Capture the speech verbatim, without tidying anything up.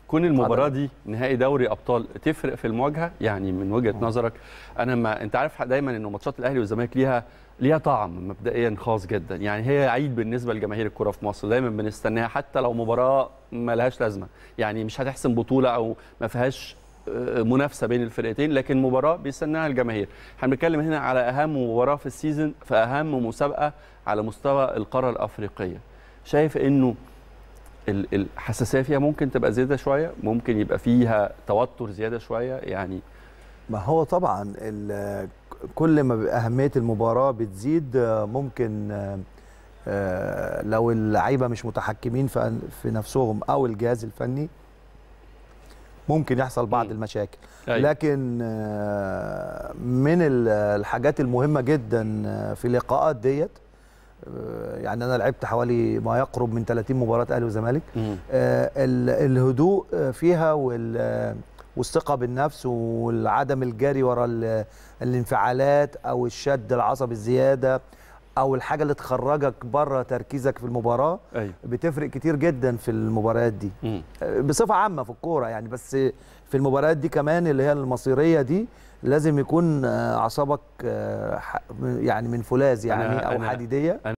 كون المباراه دي نهائي دوري ابطال تفرق في المواجهه يعني من وجهه نظرك؟ انا ما انت عارف دايما ان ماتشات الاهلي والزمالك ليها ليها طعم مبدئيا خاص جدا، يعني هي عيد بالنسبه لجماهير الكره في مصر، دايما بنستناها حتى لو مباراه ما لهاش لازمه، يعني مش هتحسم بطوله او ما فيهاش منافسه بين الفرقتين، لكن مباراه بيستناها الجماهير. احنا بنتكلم هنا على اهم مباراه في السيزون، في اهم مسابقه على مستوى القاره الافريقيه. شايف انه الحساسيه فيها ممكن تبقى زياده شويه، ممكن يبقى فيها توتر زياده شويه يعني؟ ما هو طبعا كل ما اهميه المباراه بتزيد ممكن لو اللعيبه مش متحكمين في نفسهم او الجهاز الفني ممكن يحصل بعض المشاكل. لكن من الحاجات المهمه جدا في اللقاءات ديت، يعني انا لعبت حوالي ما يقرب من ثلاثين مباراه اهلي وزمالك، الهدوء فيها والثقه بالنفس والعدم الجري ورا الانفعالات او الشد العصبي الزياده او الحاجه اللي تخرجك بره تركيزك في المباراه، أيوة. بتفرق كتير جدا في المباريات دي مم. بصفه عامه في الكوره يعني، بس في المباريات دي كمان اللي هي المصيريه دي لازم يكون اعصابك يعني من فولاذ يعني او حديديه.